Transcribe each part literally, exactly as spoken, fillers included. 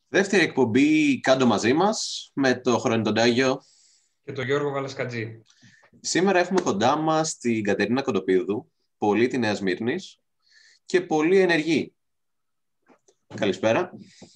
Δεύτερη εκπομπή «Κάντο μαζί μας» με το Χρονιτοντάγιο και τον Γιώργο Βαλασκατζή. Σήμερα έχουμε κοντά μας την Κατερίνα Κοντοπίδου, πολίτη Νέας Σμύρνης και πολύ ενεργή. Καλησπέρα.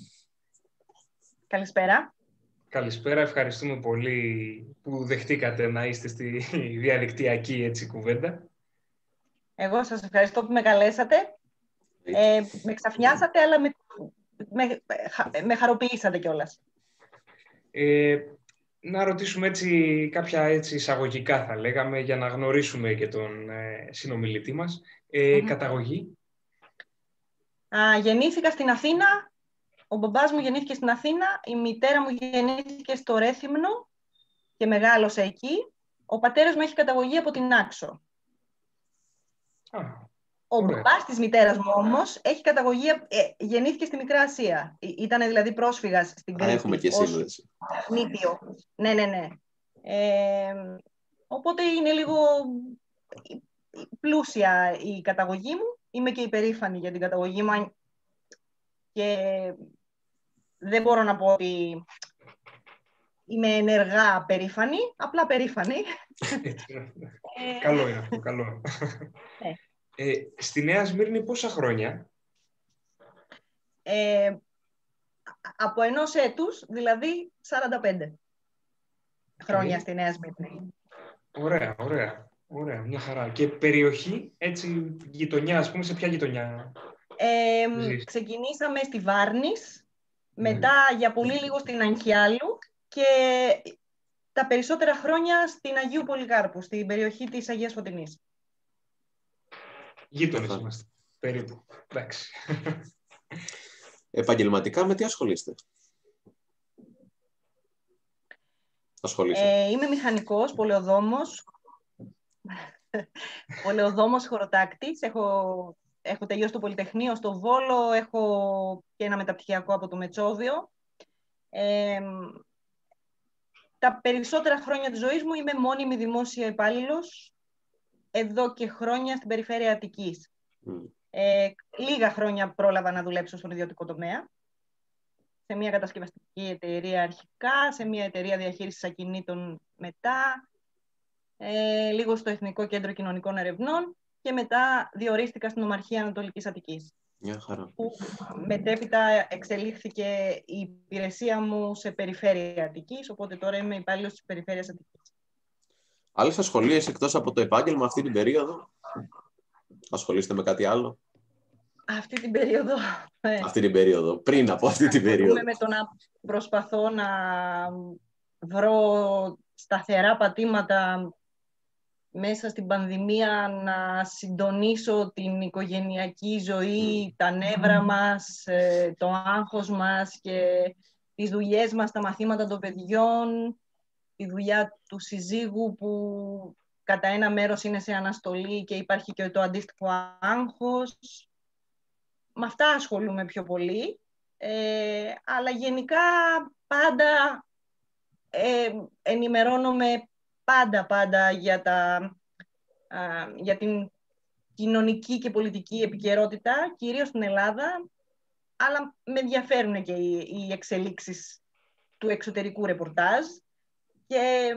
Καλησπέρα. Καλησπέρα, ευχαριστούμε πολύ που δεχτήκατε να είστε στη διαδικτυακή έτσι κουβέντα. Εγώ σας ευχαριστώ που με καλέσατε. Ε, με ξαφνιάσατε, αλλά με, με, με χαροποιήσατε κιόλας. Ε, να ρωτήσουμε έτσι κάποια έτσι εισαγωγικά θα λέγαμε, για να γνωρίσουμε και τον ε, συνομιλητή μας. Ε, mm-hmm. Καταγωγή. Α, γεννήθηκα στην Αθήνα. Ο μπαμπάς μου γεννήθηκε στην Αθήνα. Η μητέρα μου γεννήθηκε στο Ρέθυμνο και μεγάλωσε εκεί. Ο πατέρας μου έχει καταγωγή από την Άξο. Ah. Ο μπαμπάς της μητέρας μου όμως έχει καταγωγή, ε, γεννήθηκε στη Μικρά Ασία. Ήταν δηλαδή πρόσφυγας στην Κρήτη. Α, έχουμε και σύνδεση. Νήπιο. Ναι, ναι, ναι. Ε, οπότε είναι λίγο πλούσια η καταγωγή μου. Είμαι και υπερήφανη για την καταγωγή μου και δεν μπορώ να πω ότι είμαι ενεργά περήφανη, απλά περήφανη. Καλό είναι αυτό, καλό. Ναι. Ε, στη Νέα Σμύρνη πόσα χρόνια? Ε, από ενός έτους, δηλαδή σαράντα πέντε χρόνια okay. στη Νέα Σμύρνη. Ωραία, ωραία, ωραία, μια χαρά. Και περιοχή, έτσι, γειτονιά, ας πούμε, σε ποια γειτονιά? Ε, ξεκινήσαμε στη Βάρνης, μετά mm. για πολύ λίγο στην Αγχιάλου και τα περισσότερα χρόνια στην Αγίου Πολυκάρπου, στην περιοχή της Αγίας Φωτεινής. Γείτονες είμαστε, περίπου. Εντάξει. Επαγγελματικά με τι ασχολείστε? Ε, είμαι μηχανικός, πολεοδόμος. Πολεοδόμος χωροτάκτης. Έχω, έχω τελειώσει το Πολυτεχνείο στο Βόλο, έχω και ένα μεταπτυχιακό από το Μετσόβιο. Ε, τα περισσότερα χρόνια της ζωής μου είμαι μόνιμη δημόσια υπάλληλος, εδώ και χρόνια στην περιφέρεια Αττικής. Mm. Ε, λίγα χρόνια πρόλαβα να δουλέψω στον ιδιωτικό τομέα. Σε μια κατασκευαστική εταιρεία αρχικά, σε μια εταιρεία διαχείρισης ακινήτων μετά, ε, λίγο στο Εθνικό Κέντρο Κοινωνικών Ερευνών και μετά διορίστηκα στην Ομαρχία Ανατολικής Αττικής. Μια χαρά. Που μετέπειτα εξελίχθηκε η υπηρεσία μου σε περιφέρεια Αττικής, οπότε τώρα είμαι υπάλληλος της περιφέρειας Αττικής. Άλλες ασχολίες εκτός από το επάγγελμα αυτή την περίοδο? Ασχολείστε με κάτι άλλο? Αυτή την περίοδο. Αυτή την περίοδο, πριν από αυτή την περίοδο. Με το να προσπαθώ να βρω σταθερά πατήματα μέσα στην πανδημία, να συντονίσω την οικογενειακή ζωή, τα νεύρα μας, το άγχος μας και τις δουλειές μας, τα μαθήματα των παιδιών, τη δουλειά του συζύγου που κατά ένα μέρος είναι σε αναστολή και υπάρχει και το αντίστοιχο άγχος. Με αυτά ασχολούμαι πιο πολύ, ε, αλλά γενικά πάντα ε, ενημερώνομαι πάντα πάντα για, τα, α, για την κοινωνική και πολιτική επικαιρότητα, κυρίως στην Ελλάδα, αλλά με ενδιαφέρουν και οι, οι εξελίξεις του εξωτερικού ρεπορτάζ. Και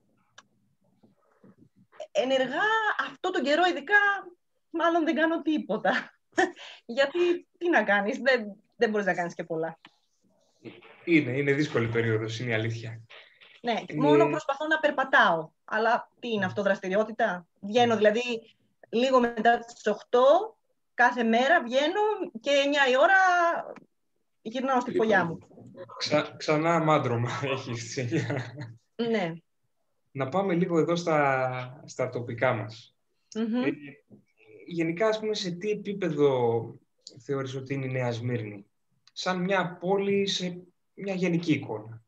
ενεργά αυτό τον καιρό ειδικά μάλλον δεν κάνω τίποτα. Γιατί τι να κάνεις, δεν, δεν μπορείς να κάνεις και πολλά. Είναι, είναι δύσκολη περίοδος, είναι η αλήθεια. Ναι, μόνο προσπαθώ να περπατάω. Αλλά τι είναι αυτό, δραστηριότητα? Βγαίνω δηλαδή λίγο μετά τις οκτώ, κάθε μέρα βγαίνω και εννιά η ώρα γυρνάω στη φωλιά μου. Ξα, ξανά μάντρωμα έχεις τις εννιά. Ναι. Να πάμε λίγο εδώ στα, στα τοπικά μας. Mm-hmm. Ε, γενικά, ας πούμε, σε τι επίπεδο θεωρείς ότι είναι η Νέα Σμύρνη? Σαν μια πόλη, σε μια γενική εικόνα.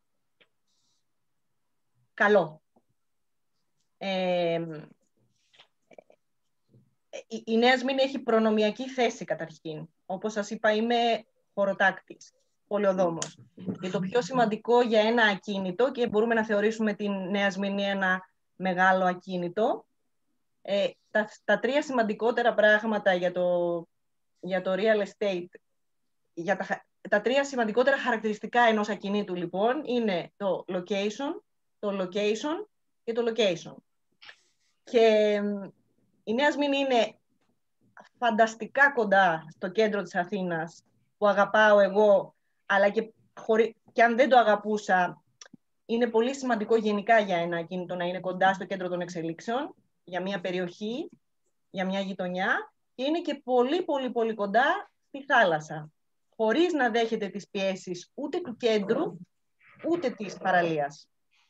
Καλό. Ε, η, η Νέα Σμύρνη έχει προνομιακή θέση καταρχήν. Όπως σας είπα, είμαι χωροτάκτης, πολεοδόμος. Και το πιο σημαντικό για ένα ακίνητο, και μπορούμε να θεωρήσουμε την Νέα Σμύρνη ένα μεγάλο ακίνητο, ε, τα, τα τρία σημαντικότερα πράγματα για το, για το real estate, για τα, τα τρία σημαντικότερα χαρακτηριστικά ενός ακινήτου, λοιπόν, είναι το location, το location και το location. Και η Νέα Σμύρνη είναι φανταστικά κοντά στο κέντρο της Αθήνας, που αγαπάω εγώ, αλλά και, χωρί... και αν δεν το αγαπούσα, είναι πολύ σημαντικό γενικά για ένα ακίνητο να είναι κοντά στο κέντρο των εξελίξεων, για μια περιοχή, για μια γειτονιά, και είναι και πολύ πολύ πολύ κοντά στη θάλασσα, χωρίς να δέχεται τις πιέσεις ούτε του κέντρου, ούτε της παραλίας.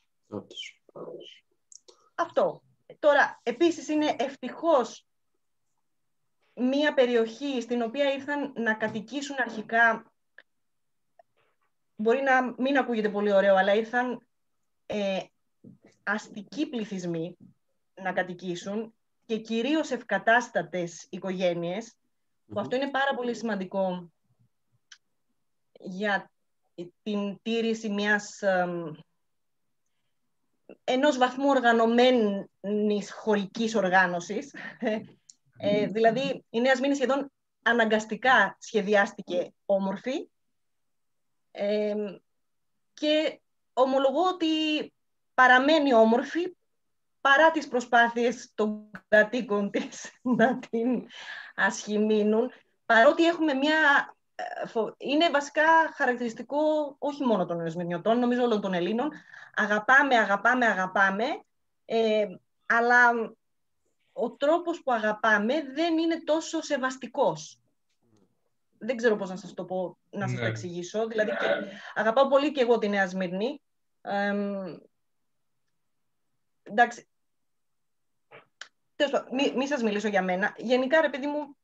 Αυτό. Τώρα, επίσης είναι ευτυχώς μία περιοχή στην οποία ήρθαν να κατοικήσουν αρχικά, μπορεί να μην ακούγεται πολύ ωραίο, αλλά ήρθαν ε, αστικοί πληθυσμοί να κατοικήσουν και κυρίως ευκατάστατες οικογένειες, mm-hmm. που αυτό είναι πάρα πολύ σημαντικό για την τήρηση μιας ε, ενός βαθμού οργανωμένης χωρικής οργάνωσης. Ε, δηλαδή, η Νέα Σμύρνη σχεδόν αναγκαστικά σχεδιάστηκε όμορφη ε, και ομολογώ ότι παραμένει όμορφη παρά τις προσπάθειες των κατοίκων της να την ασχημείνουν, παρότι έχουμε μια... Είναι βασικά χαρακτηριστικό όχι μόνο των Νεοσμυρνιωτών, νομίζω όλων των Ελλήνων. Αγαπάμε, αγαπάμε, αγαπάμε, ε, αλλά ο τρόπος που αγαπάμε δεν είναι τόσο σεβαστικός. Δεν ξέρω πώς να σας το πω, να σας ναι. το εξηγήσω. Δηλαδή, και, αγαπάω πολύ και εγώ τη Νέα Σμύρνη. Ε, εντάξει, μην μη σας μιλήσω για μένα. Γενικά, ρε παιδί μου,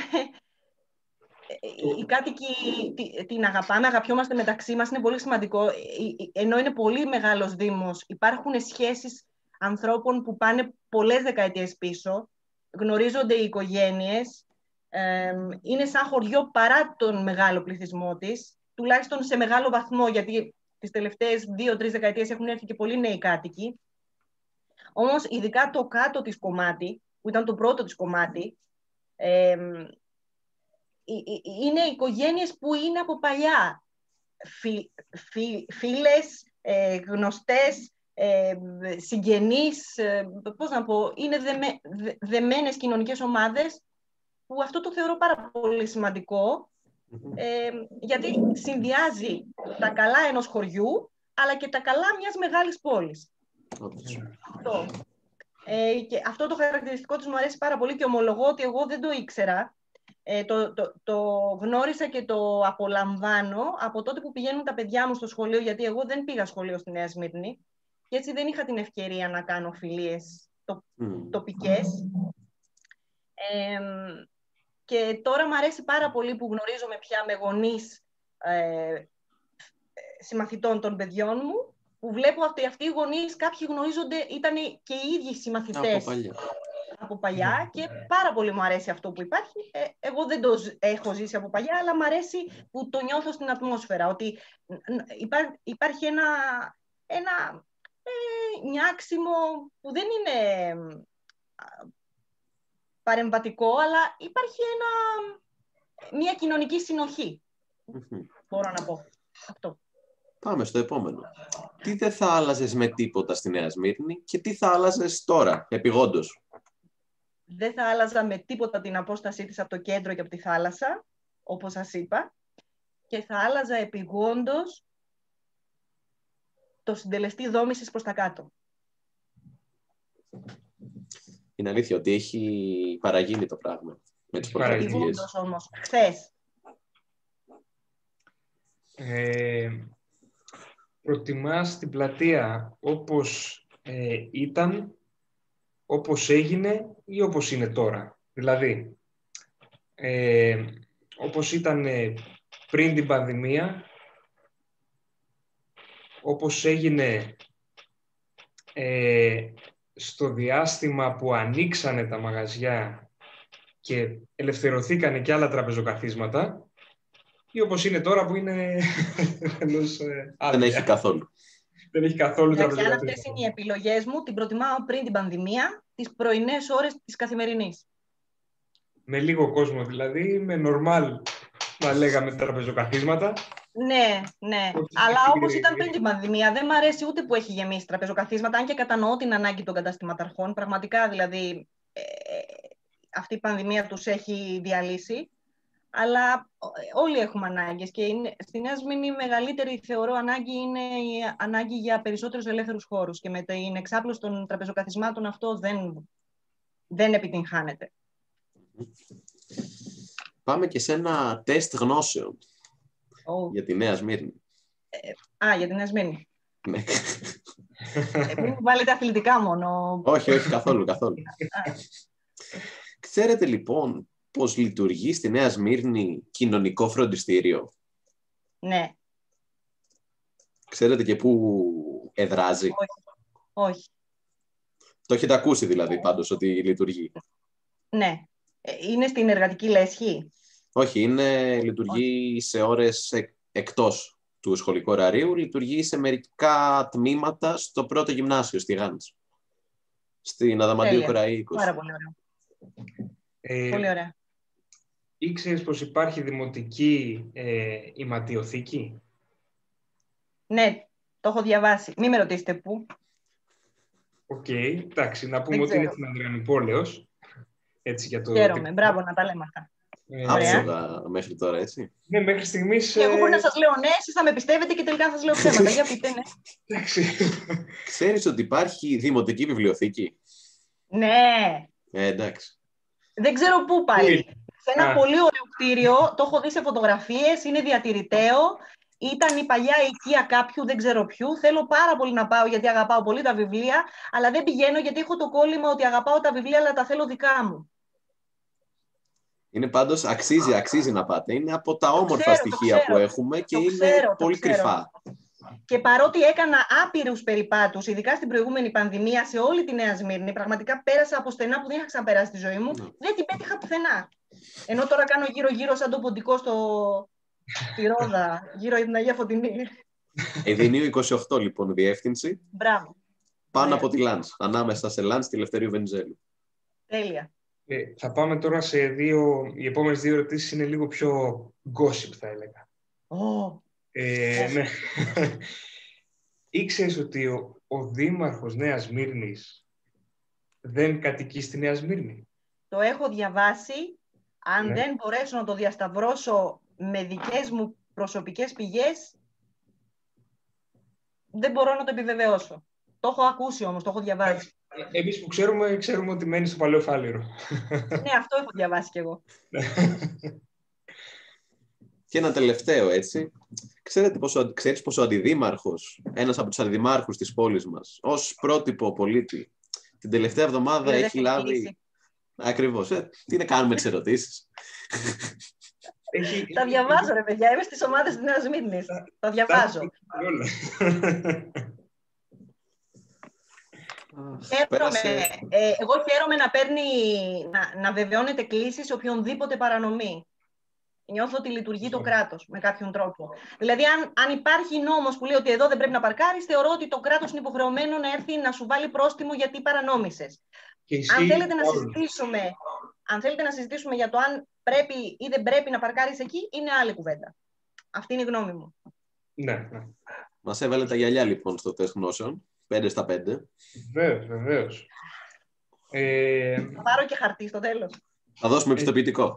οι κάτοικοι την αγαπάμε, αγαπιόμαστε μεταξύ μας, είναι πολύ σημαντικό. Ενώ είναι πολύ μεγάλος δήμος, υπάρχουν σχέσεις ανθρώπων που πάνε πολλές δεκαετίες πίσω, γνωρίζονται οι οικογένειες, ε, είναι σαν χωριό παρά τον μεγάλο πληθυσμό της, τουλάχιστον σε μεγάλο βαθμό, γιατί τις τελευταίες δύο-τρεις δεκαετίες έχουν έρθει και πολλοί νέοι κάτοικοι. Όμως, ειδικά το κάτω της κομμάτι, που ήταν το πρώτο της κομμάτι, ε, είναι οικογένειες που είναι από παλιά. Φι, φι, φίλες, ε, γνωστές, ε, συγγενείς, ε, πώς να πω, είναι δεμε, δε, δεμένες κοινωνικές ομάδες, που αυτό το θεωρώ πάρα πολύ σημαντικό, ε, γιατί συνδυάζει τα καλά ενός χωριού, αλλά και τα καλά μιας μεγάλης πόλης. αυτό. Ε, και αυτό το χαρακτηριστικό της μου αρέσει πάρα πολύ και ομολογώ ότι εγώ δεν το ήξερα. Ε, το, το, το γνώρισα και το απολαμβάνω από τότε που πηγαίνουν τα παιδιά μου στο σχολείο, γιατί εγώ δεν πήγα σχολείο στη Νέα Σμύρνη και έτσι δεν είχα την ευκαιρία να κάνω φιλίες το, mm. τοπικές. Ε, και τώρα μου αρέσει πάρα πολύ που γνωρίζομαι πια με γονείς ε, συμμαθητών των παιδιών μου, που βλέπω ότι αυτοί οι γονείς, κάποιοι γνωρίζονται, ήταν και οι ίδιοι συμμαθητές από παλιά, από παλιά και πάρα πολύ μου αρέσει αυτό που υπάρχει. Ε, εγώ δεν το έχω ζήσει από παλιά, αλλά μου αρέσει που το νιώθω στην ατμόσφαιρα, ότι υπά, υπάρχει ένα, ένα ε, νιάξιμο που δεν είναι παρεμβατικό, αλλά υπάρχει ένα, μια κοινωνική συνοχή, mm-hmm. μπορώ να πω αυτό. Πάμε στο επόμενο. Τι δεν θα άλλαζες με τίποτα στη Νέα Σμύρνη και τι θα άλλαζες τώρα, επειγόντως? Δεν θα άλλαζα με τίποτα την απόστασή της από το κέντρο και από τη θάλασσα, όπως σας είπα, και θα άλλαζα επειγόντως το συντελεστή δόμησης προς τα κάτω. Είναι αλήθεια ότι έχει παραγίνει το πράγμα με τις πρωτοβουλίες. Επειγόντως όμως, χθες. Ε... Προτιμάς την πλατεία όπως ε, ήταν, όπως έγινε ή όπως είναι τώρα? Δηλαδή, ε, όπως ήταν ε, πριν την πανδημία, όπως έγινε ε, στο διάστημα που ανοίξανε τα μαγαζιά και ελευθερωθήκανε και άλλα τραπεζοκαθίσματα, ή όπως είναι τώρα που είναι ενός άδεια. Δεν έχει καθόλου. Δεν έχει καθόλου τραπεζικά. Αν αυτές είναι οι επιλογές μου, την προτιμάω πριν την πανδημία, τις πρωινές ώρες της καθημερινής. Με λίγο κόσμο δηλαδή, με normal να λέγαμε τραπεζοκαθίσματα. Ναι, ναι. Όχι, Αλλά είναι- όπως ήταν πριν την πανδημία, δεν μ' αρέσει ούτε που έχει γεμίσει τραπεζοκαθίσματα, αν και κατανοώ την ανάγκη των καταστηματαρχών. Πραγματικά, δηλαδή, ε, αυτή η πανδημία τους έχει διαλύσει. Αλλά ε, όλοι έχουμε ανάγκες και είναι, στη Νέα Σμύρνη η μεγαλύτερη, θεωρώ, ανάγκη είναι η ανάγκη για περισσότερους ελεύθερους χώρους. Και με την εξάπλωση των τραπεζοκαθισμάτων αυτό δεν, δεν επιτυγχάνεται. Πάμε και σε ένα τεστ γνώσεων Oh. για τη Νέα Σμύρνη. Α, για τη Νέα Σμύρνη. Ναι. Ε, μην βάλετε αθλητικά μόνο. όχι, όχι, καθόλου, καθόλου. Ξέρετε λοιπόν πώς λειτουργεί στη Νέα Σμύρνη κοινωνικό φροντιστήριο? Ναι. Ξέρετε και πού εδράζει? Όχι. Όχι. Το έχετε ακούσει δηλαδή πάντως ότι λειτουργεί? Ναι. Ε, είναι στην εργατική λέσχη? Όχι, είναι, λειτουργεί σε ώρες εκ, εκτός του σχολικού ωραρίου, λειτουργεί σε μερικά τμήματα στο πρώτο γυμνάσιο, στη Γάνης. Στην Αδαμαντίου Κοραή είκοσι. Πάρα πολύ ωραία. Ε, Πολύ ωραία. Ήξερες πως υπάρχει δημοτική ε, ηματιοθήκη? Ναι, το έχω διαβάσει. Μην με ρωτήσετε πού. Οκ, okay, εντάξει, να πούμε Δεν ότι είναι ξέρω. στην Ανδριανοπόλεως. Έτσι για το... Χαίρομαι. Μπράβο να τα λέμε αυτά. Ε, Άψογα μέχρι τώρα, έτσι. Ναι, μέχρι στιγμής... Και εγώ μπορεί ε, να σας λέω ναι, εσείς θα με πιστεύετε και τελικά θα σας λέω ψέματα. Για πείτε, ναι. Εντάξει. Ξέρεις ότι υπάρχει δημοτική βιβλιοθήκη? Ναι. Ε, εντάξει. Δεν ξέρω πού πάλι. Σε ένα Α. πολύ ωραίο κτίριο, το έχω δει σε φωτογραφίες, είναι διατηρηταίο. Ήταν η παλιά οικία κάποιου, δεν ξέρω ποιου. Θέλω πάρα πολύ να πάω γιατί αγαπάω πολύ τα βιβλία, αλλά δεν πηγαίνω γιατί έχω το κόλλημα ότι αγαπάω τα βιβλία, αλλά τα θέλω δικά μου. Είναι πάντως, αξίζει, αξίζει να πάτε. Είναι από τα όμορφα ξέρω, στοιχεία ξέρω. που έχουμε και Το είναι ξέρω, το πολύ ξέρω. κρυφά. Και παρότι έκανα άπειρους περιπάτους, ειδικά στην προηγούμενη πανδημία, σε όλη τη Νέα Σμύρνη, πραγματικά πέρασα από στενά που δεν είχα ξαναπεράσει στη ζωή μου, Ναι. δεν την πέτυχα πουθενά. Ενώ τώρα κάνω γύρω-γύρω σαν το ποντικό στο... στη Ρόδα, γύρω για την Αγία Φωτεινή. Εδινίου είκοσι οκτώ λοιπόν διεύθυνση, Μπράβο. πάνω Ωραία. από τη Λάνς, ανάμεσα σε Λάνς τη Λευτερίου Βενιζέλου. Τέλεια. Ε, θα πάμε τώρα σε δύο... Οι επόμενες δύο ερωτήσεις είναι λίγο πιο gossip, θα έλεγα. Oh. Ε, ναι. Ήξερες ότι ο, ο δήμαρχος Νέας Σμύρνης δεν κατοικεί στη Νέα Σμύρνη? Το έχω διαβάσει. Αν Ναι. δεν μπορέσω να το διασταυρώσω με δικές μου προσωπικές πηγές, δεν μπορώ να το επιβεβαιώσω. Το έχω ακούσει όμως, το έχω διαβάσει. Ε, Εμείς που ξέρουμε, ξέρουμε ότι μένει στο Παλαιό Φάληρο. Ναι, αυτό έχω διαβάσει κι εγώ. Και ένα τελευταίο, έτσι. Ξέρετε πως ο, ξέρεις πως ο αντιδήμαρχος, ένας από τους αντιδημάρχους της πόλης μας, ως πρότυπο πολίτη, την τελευταία εβδομάδα Είναι έχει δεύτερη λάβει... κλίση. Ακριβώς. Ε, τι να κάνουμε τις ερωτήσεις. Έχει... Τα διαβάζω, ρε παιδιά. Είμαι στις ομάδες της Νέας Σμύρνης. Τα διαβάζω. Όλα. Χαίρομαι. Πέρασε. Ε, εγώ χαίρομαι να παίρνει, να, να βεβαιώνεται κλίση σε οποιονδήποτε παρανομή. Νιώθω ότι λειτουργεί το κράτος με κάποιον τρόπο. Δηλαδή, αν, αν υπάρχει νόμος που λέει ότι εδώ δεν πρέπει να παρκάρεις, θεωρώ ότι το κράτος είναι υποχρεωμένο να έρθει να σου βάλει πρόστιμο γιατί παρανόμησες. Αν θέλετε, να συζητήσουμε, αν θέλετε να συζητήσουμε για το αν πρέπει ή δεν πρέπει να παρκάρεις εκεί, είναι άλλη κουβέντα. Αυτή είναι η γνώμη μου. Ναι, ναι. Μας έβαλε τα γυαλιά λοιπόν στο τεστ γνώσεων. πέντε στα πέντε. Βεβαίως, βεβαίως. Ε... Θα πάρω και χαρτί στο τέλος. Θα δώσουμε πιστοποιητικό.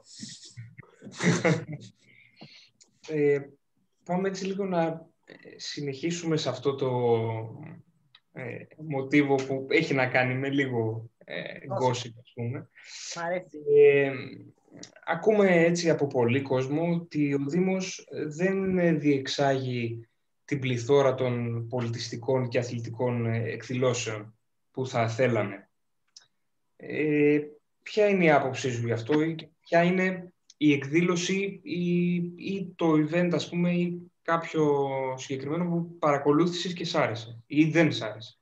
ε, πάμε έτσι λίγο να συνεχίσουμε σε αυτό το ε, μοτίβο που έχει να κάνει με λίγο ε, gossip, ας πούμε. Μ' αρέσει. Ε, ακούμε έτσι από πολύ κόσμο ότι ο Δήμος δεν διεξάγει την πληθώρα των πολιτιστικών και αθλητικών εκδηλώσεων που θα θέλαμε. Ε, ποια είναι η άποψή σου γι' αυτό ή ποια είναι η εκδήλωση ή, ή το event, ας πούμε, ή κάποιο συγκεκριμένο που παρακολούθησες και σ' άρεσε ή δεν σ' άρεσε?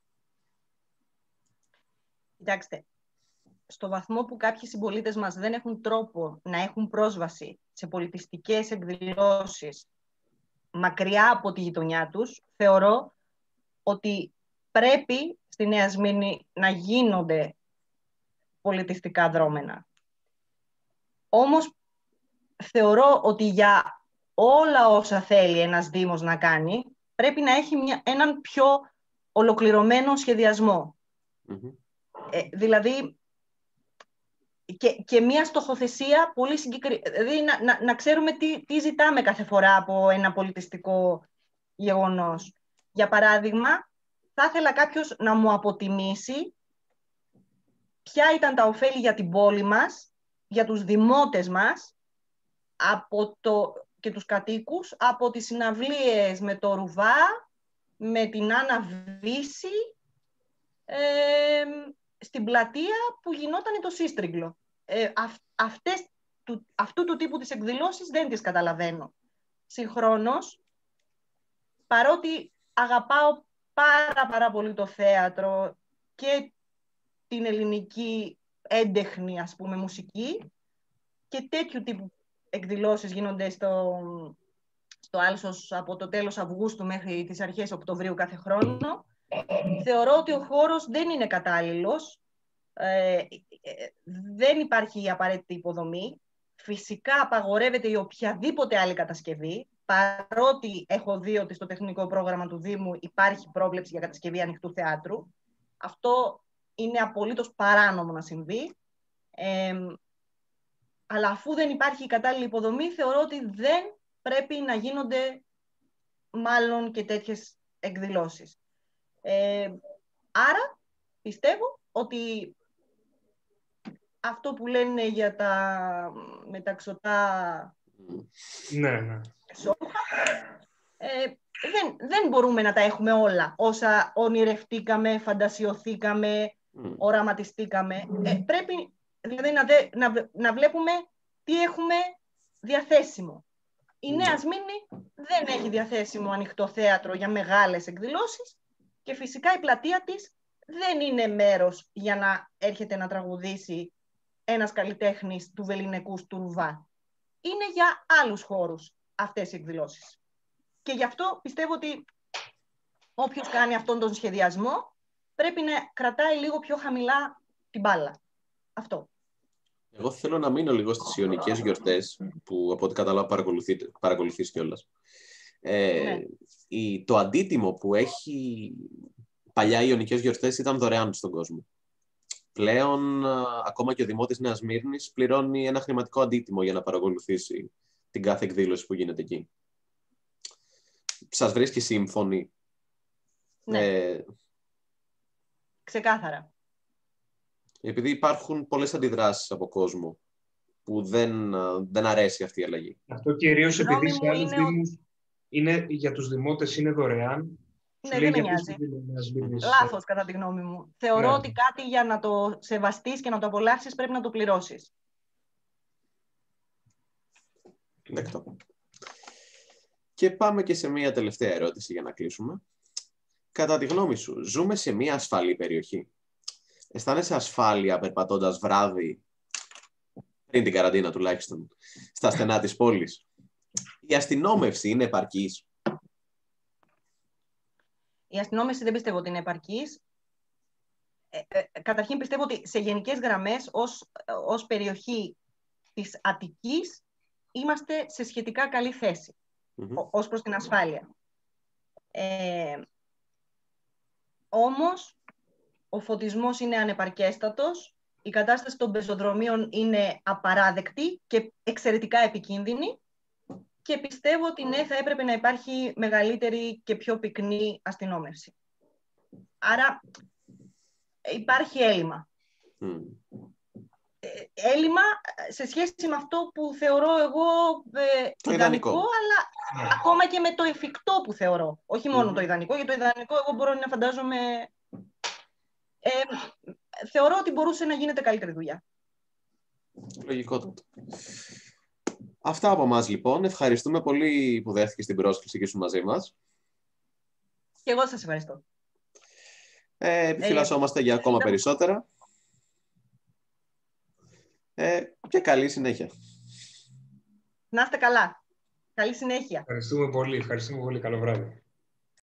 Κοιτάξτε, στο βαθμό που κάποιοι συμπολίτες μας δεν έχουν τρόπο να έχουν πρόσβαση σε πολιτιστικές εκδηλώσεις μακριά από τη γειτονιά τους, θεωρώ ότι πρέπει στη Νέα Σμύρνη να γίνονται πολιτιστικά δρόμενα. Όμως θεωρώ ότι για όλα όσα θέλει ένας Δήμος να κάνει, πρέπει να έχει μια, έναν πιο ολοκληρωμένο σχεδιασμό. Mm-hmm. Ε, δηλαδή, και, και μια στοχοθεσία πολύ συγκεκριμένη. Δηλαδή, να, να, να ξέρουμε τι, τι ζητάμε κάθε φορά από ένα πολιτιστικό γεγονός. Για παράδειγμα, θα ήθελα κάποιος να μου αποτιμήσει ποια ήταν τα ωφέλη για την πόλη μας, για τους δημότες μας από το, και τους κατοίκους, από τις συναυλίες με το Ρουβά, με την Άννα Βύση, ε, στην πλατεία που γινόταν το Σύστριγγλο. Ε, αυ, αυτές, του, αυτού του τύπου τις εκδηλώσεις δεν τις καταλαβαίνω. Συγχρόνως, παρότι αγαπάω πάρα πάρα πολύ το θέατρο και την ελληνική έντεχνη, ας πούμε, μουσική, και τέτοιου τύπου εκδηλώσεις γίνονται στο, στο Άλσος από το τέλος Αυγούστου μέχρι τις αρχές Οκτωβρίου κάθε χρόνο, θεωρώ ότι ο χώρος δεν είναι κατάλληλος, ε, ε, δεν υπάρχει η απαραίτητη υποδομή, φυσικά απαγορεύεται η οποιαδήποτε άλλη κατασκευή, παρότι έχω δει ότι στο τεχνικό πρόγραμμα του Δήμου υπάρχει πρόβλεψη για κατασκευή ανοιχτού θεάτρου. Αυτό είναι απολύτως παράνομο να συμβεί. Ε, αλλά αφού δεν υπάρχει η κατάλληλη υποδομή, θεωρώ ότι δεν πρέπει να γίνονται μάλλον και τέτοιες εκδηλώσεις. Ε, άρα, πιστεύω ότι αυτό που λένε για τα μεταξωτά ναι, ναι. σώμα, ε, δεν, δεν μπορούμε να τα έχουμε όλα όσα ονειρευτήκαμε, φαντασιωθήκαμε, mm. οραματιστήκαμε. Ε, πρέπει δηλαδή να, δε, να, να βλέπουμε τι έχουμε διαθέσιμο. Η mm. Νέα Σμύρνη δεν έχει διαθέσιμο ανοιχτό θέατρο για μεγάλες εκδηλώσεις και φυσικά η πλατεία της δεν είναι μέρος για να έρχεται να τραγουδήσει ένας καλλιτέχνης του Βεληνικούς του Ρουβά. Είναι για άλλους χώρους αυτές οι εκδηλώσεις. Και γι' αυτό πιστεύω ότι όποιος κάνει αυτόν τον σχεδιασμό πρέπει να κρατάει λίγο πιο χαμηλά την μπάλα. Αυτό. Εγώ θέλω να μείνω λίγο στις Ιωνικές γιορτές, που από ό,τι καταλάβω παρακολουθείς κιόλας. Ε, ναι. η, το αντίτιμο που έχει παλιά οι Ιωνικές γιορτές ήταν δωρεάν στον κόσμο. Πλέον, ακόμα και ο Δημότης Νέας Σμύρνης πληρώνει ένα χρηματικό αντίτιμο για να παρακολουθήσει την κάθε εκδήλωση που γίνεται εκεί. Σας βρίσκει σύμφωνοι? Ναι. Ε, Ξεκάθαρα. Επειδή υπάρχουν πολλές αντιδράσεις από κόσμο που δεν, δεν αρέσει αυτή η αλλαγή. Αυτό κυρίως επειδή σε άλλους είναι δήμους ο... είναι, για τους δημότες είναι δωρεάν. Ναι, δεν με νοιάζει. Λάθος κατά τη γνώμη μου. Θεωρώ yeah. ότι κάτι για να το σεβαστείς και να το απολαύσεις πρέπει να το πληρώσεις. Δεκτό. Και πάμε και σε μία τελευταία ερώτηση για να κλείσουμε. Κατά τη γνώμη σου, ζούμε σε μία ασφαλή περιοχή? Αισθάνεσαι ασφάλεια περπατώντας βράδυ, πριν την καραντίνα τουλάχιστον, στα στενά της πόλης? Η αστυνόμευση είναι επαρκής? Η αστυνόμευση δεν πιστεύω ότι είναι επαρκής. Ε, ε, καταρχήν πιστεύω ότι σε γενικές γραμμές ως, ως περιοχή της Αττικής είμαστε σε σχετικά καλή θέση mm-hmm. ως προς την ασφάλεια. Ε, όμως, ο φωτισμός είναι ανεπαρκέστατος, η κατάσταση των πεζοδρομίων είναι απαράδεκτη και εξαιρετικά επικίνδυνη και πιστεύω ότι ναι, θα έπρεπε να υπάρχει μεγαλύτερη και πιο πυκνή αστυνόμευση. Άρα υπάρχει έλλειμμα. Mm. Έλλειμμα σε σχέση με αυτό που θεωρώ εγώ ε, ιδανικό, ιδανικό, αλλά yeah. ακόμα και με το εφικτό που θεωρώ. Όχι μόνο mm. το ιδανικό, γιατί το ιδανικό εγώ μπορώ να φαντάζομαι... Ε, θεωρώ ότι μπορούσε να γίνεται καλύτερη δουλειά. Λογικότατο. Αυτά από εμάς λοιπόν. Ευχαριστούμε πολύ που δέχτηκες την πρόσκληση και ήσουν μαζί μας. Και εγώ σας ευχαριστώ. Ε, επιφυλασσόμαστε ε, για ακόμα ε, περισσότερα. Ε, και καλή συνέχεια. Να είστε καλά. Καλή συνέχεια. Ευχαριστούμε πολύ. Ευχαριστούμε πολύ. Καλό βράδυ.